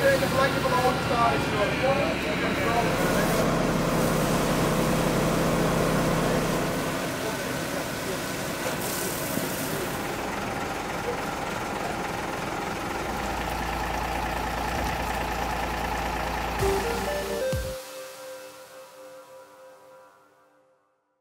iedereen een plekje van de hoogte staan is.